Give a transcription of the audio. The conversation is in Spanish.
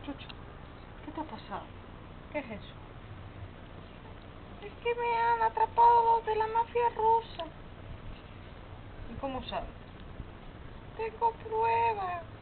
Chucho, ¿qué te ha pasado? ¿Qué es eso? Es que me han atrapado los de la mafia rusa. ¿Y cómo sabes? Tengo pruebas.